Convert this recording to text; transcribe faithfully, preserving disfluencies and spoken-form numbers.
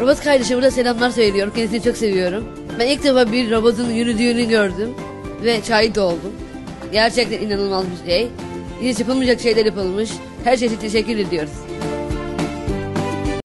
Robot kardeşime burada selamlar söylüyorum. Kendisini çok seviyorum. Ben ilk defa bir robotun yürüdüğünü gördüm ve şahit oldum. Gerçekten inanılmaz bir şey. Hiç yapılmayacak şeyler yapılmış. Her şey için teşekkür ediyoruz.